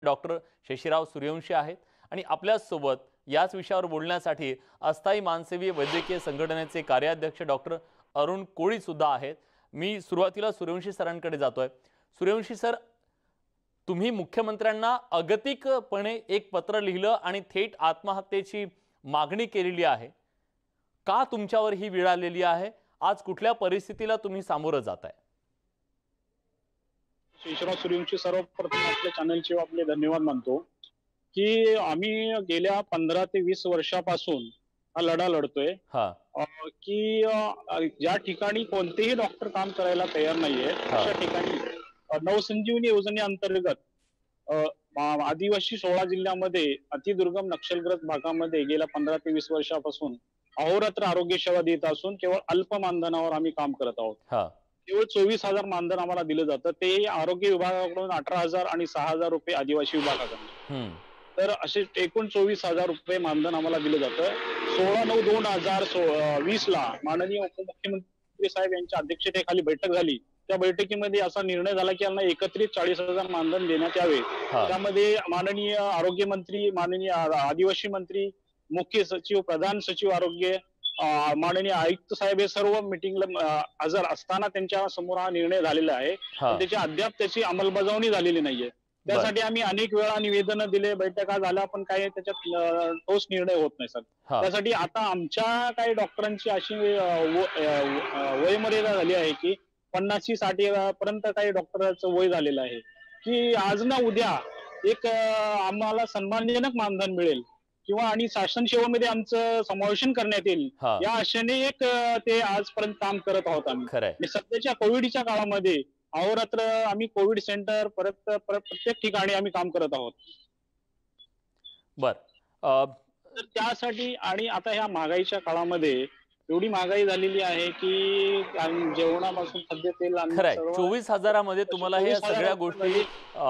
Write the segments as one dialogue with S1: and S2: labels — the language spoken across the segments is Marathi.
S1: डॉक्टर शशीराव सूर्यवंशी आहेत आणि आपल्यासोबत याच विषयावर बोलण्यासाठी अस्थायी मानसेवी वैद्यकीय संघटनेचे कार्याध्यक्ष डॉक्टर अरुण कोळी सुद्धा आहेत। मी सुरुवातीला सूर्यवंशी सरांकडे जातोय। सूर्यवंशी सर, तुम्ही मुख्यमंत्र्यांना अगतिकपणे एक पत्र लिहिलं आणि थेट आत्महत्येची मागणी केलेली आहे। का तुमच्यावर ही वेळ आलेली आहे? आज कुठल्या परिस्थितीला तुम्ही सामोरं जाताय?
S2: शशीराव सूर्यवंशी, सर्वप्रथम आपल्या चॅनलचे आपले धन्यवाद मानतो की आम्ही गेल्या 15 ते 20 वर्षापासून हा लढा लढतोय की ज्या ठिकाणी कोणतेही डॉक्टर काम करायला तयार नाहीये अशा ठिकाणी नवसंजीवनी योजनेअंतर्गत आदिवासी 16 जिल्ह्यामध्ये अतिदुर्गम नक्षलग्रस्त भागामध्ये गेल्या 15 ते 20 वर्षापासून अहोरात्र आरोग्य सेवा देत असून केवळ अल्प मानधनावर आम्ही काम करत आहोत। केवळ 24,000 मानधन आम्हाला दिलं जातं, ते आरोग्य विभागाकडून 18,000 आणि 6,000 रुपये आदिवासी विभागाकडून। तर असे एकूण 24,000 रुपये मानधन आम्हाला दिलं जातं। 16/9/2020 ला माननीय उपमुख्यमंत्री साहेब यांच्या अध्यक्षतेखाली बैठक झाली। त्या बैठकीमध्ये असा निर्णय झाला की यांना एकत्रित 40,000 मानधन देण्यात यावे। त्यामध्ये माननीय आरोग्य मंत्री, माननीय आदिवासी मंत्री, मुख्य सचिव, प्रधान सचिव आरोग्य, माननीय आयुक्त साहेब हे सर्व मीटिंगला हजर असताना त्यांच्या समोर हा निर्णय झालेला आहे। त्याची अद्याप त्याची अंमलबजावणी झालेली नाहीये। त्यासाठी आम्ही अनेक वेळा निवेदन दिले, बैठका झाल्या, पण काही त्याच्यात ठोस निर्णय होत नाही सर। त्यासाठी आता आमच्या काही डॉक्टरांची अशी वयमर्यादा झाली आहे की 50-60 पर्यंत काही डॉक्टरांचं वय झालेलं आहे की आज ना उद्या एक आम्हाला सन्मानजनक मानधन मिळेल किंवा आणि शासन सेवेमध्ये आमचं समावेशन करण्यात येईल या आशेने एक ते आजपर्यंत काम करत आहोत आम्ही। सध्याच्या कोविडच्या काळामध्ये अहोरात्र आम्ही कोविड सेंटर परत प्रत्येक ठिकाणी आम्ही काम करत आहोत। तर त्यासाठी आणि आता ह्या महागाईच्या काळामध्ये एवढी महागाई झालेली आहे की जेवणापासून खाद्य तेल
S1: 24,000 मध्ये तुम्हाला हे सगळ्या गोष्टी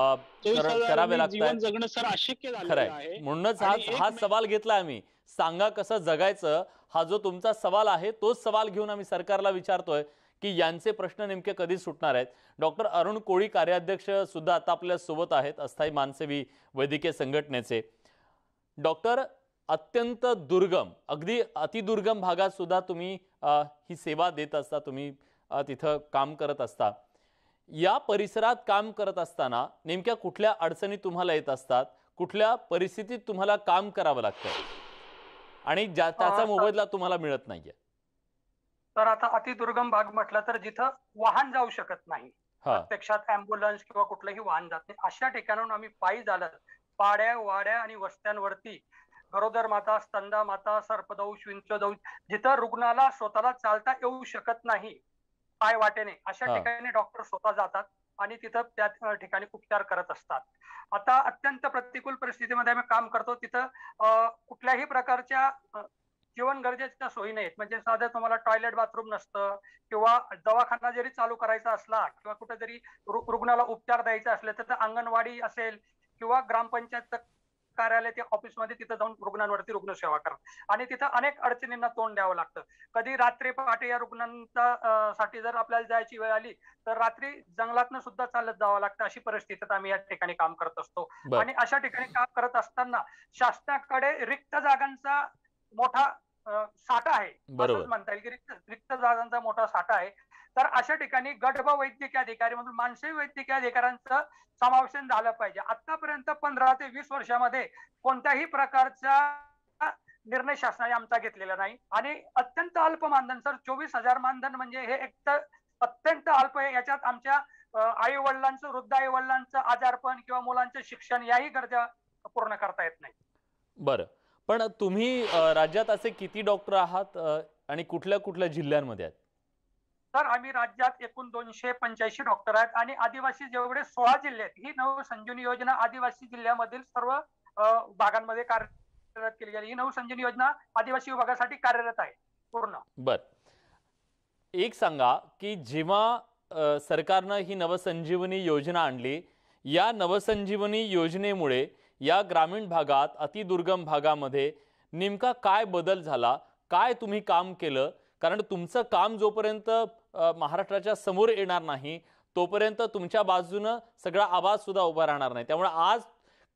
S1: कराव्या लागतात।
S2: जीवन जगणं सर अशक्य झालेलं आहे।
S1: म्हणूनच हा सवाल घेतला आम्ही, सांगा कसं जगायचं, हा जो तुमचा सवाल आहे तोच सवाल घेऊन आम्ही सरकारला विचारतोय की यांचे प्रश्न नेमके कधी सुटणार आहेत। डॉक्टर अरुण कोळी कार्याध्यक्ष सुद्धा आता आपल्या सोबत आहेत, अस्थायी मानसेवी वैद्यकीय संघटनेचे। डॉक्टर, अत्यंत दुर्गम, अगदी अतिदुर्गम भागात सुद्धा तुम्ही ही सेवा देत असता, तुम्ही तिथं काम करत असता। या परिसरात काम करत असताना नेमक्या कुठल्या अडचणी तुम्हाला येत असतात, कुठल्या परिस्थितीत तुम्हाला काम करावं लागतं आणि त्याचा मोबदला तुम्हाला मिळत नाहीये?
S3: तर आता अतिदुर्गम भाग म्हटलं तर जिथं वाहन जाऊ शकत नाही, प्रत्यक्षात ॲम्ब्युलन्स किंवा कुठलंही वाहन जात नाही, अशा ठिकाणाहून आम्ही पायी चालत पाड्या, वाड्या आणि वस्त्यांवरती गरोदर माता, स्तनदा माता, सर्पदंश, विंचदंश, जिथं रुग्णाला स्वतःला चालता येऊ शकत नाही पाय वाटेने, अशा ठिकाणी डॉक्टर स्वतः जातात आणि तिथं त्या ठिकाणी उपचार करत असतात। आता अत्यंत प्रतिकूल परिस्थितीमध्ये आम्ही काम करतो, तिथं कुठल्याही प्रकारच्या जीवन गरजेच्या सोयी नाहीत। म्हणजे साधं तुम्हाला टॉयलेट बाथरूम नसतं किंवा दवाखाना जरी चालू करायचा असला किंवा कुठेतरी रुग्णाला उपचार द्यायचा असले तर अंगणवाडी असेल किंवा ग्रामपंचायत कार्यालय ते ऑफिसमध्ये तिथं जाऊन रुग्णांवरती रुग्णसेवा करतात आणि तिथं अनेक अडचणींना तोंड द्यावं लागतं। कधी रात्री पहाटे या रुग्णांचा साठी जर आपल्याला जायची वेळ आली तर रात्री जंगलातनं सुद्धा चालत जावं लागतं, अशी परिस्थितीत आम्ही या ठिकाणी काम करत असतो। आणि अशा ठिकाणी काम करत असताना शासनाकडे रिक्त जागांचा मोठा साठा आहे, असंच म्हणता येईल की रिक्त जागांचा मोठा साठा आहे। तर अशा ठिकाणी गट वैद्यकीय अधिकारी म्हणून मानसिक वैद्यकीय अधिकाऱ्यांचं समावेशन झालं पाहिजे। आतापर्यंत 15 ते 20 वर्षामध्ये कोणत्याही प्रकारचा निर्णय शासनाने आमचा घेतलेला नाही आणि अत्यंत अल्प मानधन सर, 24,000 मानधन म्हणजे हे एक तर अत्यंत अल्प आहे। याच्यात आमच्या आई वडिलांचं, वृद्ध आई वडिलांचं आजारपण किंवा मुलांचं शिक्षण याही गरजा पूर्ण करता येत नाही।
S1: बरं, पण तुम्ही राज्यात असे किती डॉक्टर आहात आणि कुठल्या कुठल्या जिल्ह्यांमध्ये आहेत?
S3: तर आम्ही राज्यात एकूण 285 डॉक्टर आहेत आणि आदिवासी जेवढे 16 जिल्हे आहेत, ही नवसंजीवनी योजना आदिवासी जिल्ह्यामधील सर्व भागांमध्ये कार्यरत केली गेली। ही नवसंजीवनी योजना आदिवासी विभागासाठी कार्यरत आहे पूर्ण।
S1: बर, एक सांगा की जेव्हा सरकारनं ही नवसंजीवनी योजना आणली, या नवसंजीवनी योजनेमुळे या ग्रामीण भागात, अतिदुर्गम भागामध्ये नेमका काय बदल झाला, काय तुम्ही काम केलं? कारण तुमचं काम जोपर्यंत महाराष्ट्राच्या समोर येणार नाही तोपर्यंत तुमच्या बाजूने सगळा आवाज सुद्धा उभा राहणार नाही। त्यामुळे आज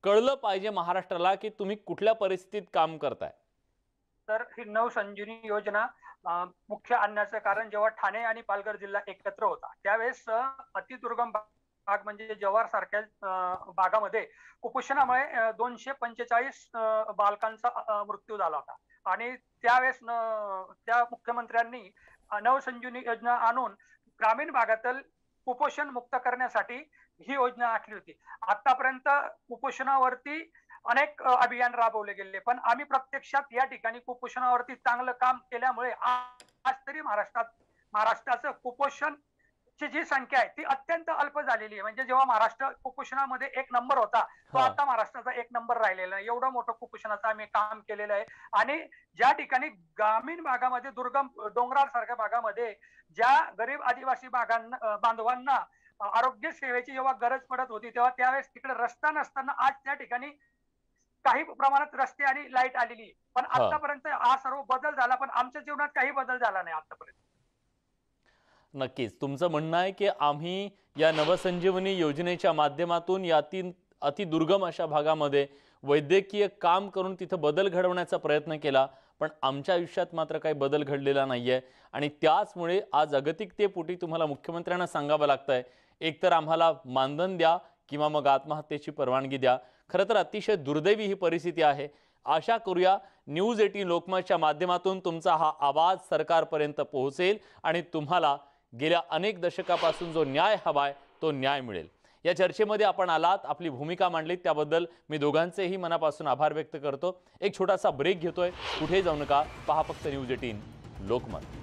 S1: कळलं पाहिजे महाराष्ट्राला की तुम्ही कुठल्या परिस्थितीत काम करताय?
S3: तर ही नवसंजीवनी योजना मुख्य आणण्याचं कारण जेव्हा ठाणे आणि पालघर जिल्हा एकत्र होता त्यावेळेस अतिदुर्गम भाग म्हणजे जव्हार सारख्या भागामध्ये कुपोषणामुळे 245 बालकांचा मृत्यू झाला होता आणि त्यावेळेस त्या मुख्यमंत्र्यांनी नवसंजीवनी योजना आणून ग्रामीण भागातील कुपोषण मुक्त करण्यासाठी ही योजना आखली होती. आतापर्यंत कुपोषणावरती अनेक अभियान राबवले गेले पण आम्ही प्रत्यक्षात या ठिकाणी कुपोषणावरती चांगलं काम केल्यामुळे आज तरी महाराष्ट्राचं कुपोषण ची जी संख्या आहे ती अत्यंत अल्प झालेली आहे. म्हणजे जेव्हा महाराष्ट्र कुपोषणामध्ये 1 नंबर होता तो आता महाराष्ट्राचा 1 नंबर राहिलेला आहे. एवढं मोठं कुपोषणाचं आम्ही काम केलेलं आहे आणि ज्या ठिकाणी ग्रामीण भागामध्ये दुर्गम डोंगराळ सारख्या भागामध्ये ज्या गरीब आदिवासी बांधवांना आरोग्य सेवेची जेव्हा गरज पडत होती तेव्हा त्यावेळेस तिकडे रस्ता नसताना आज त्या ठिकाणी काही प्रमाणात रस्ते आणि लाईट आलेली पण आतापर्यंत हा सर्व बदल झाला पण आमच्या जीवनात काही बदल झाला नाही आतापर्यंत.
S1: नक्कीच तुमचं म्हणणं आहे की आम्ही या नवसंजीवनी योजनेच्या माध्यमातून यातील अतिदुर्गम अशा भागामध्ये वैद्यकीय काम करून तिथं बदल घडवण्याचा प्रयत्न केला पण आमच्या आयुष्यात मात्र काही बदल घडलेला नाहीये आणि त्याचमुळे आज जागतिकतेपोटी तुम्हाला मुख्यमंत्र्यांना सांगावं लागतंय एकतर आम्हाला मानधन द्या किंवा मग आत्महत्येची परवानगी द्या. खरं तर अतिशय दुर्दैवी ही परिस्थिती आहे. आशा करूया न्यूज 18 लोकमतच्या माध्यमातून तुमचा हा आवाज सरकारपर्यंत पोहोचेल आणि तुम्हाला गेल्या अनेक दशकापासून जो न्याय हवाय तो न्याय मिळेल. या चर्चेमध्ये आपण आलात, आपली भूमिका मांडलीत त्याबद्दल मी दोघांचेही मनापासून आभार व्यक्त करतो. एक छोटासा ब्रेक घेतोय, कुठे जाऊ नका, पहा फक्त न्यूज 18 लोकमत.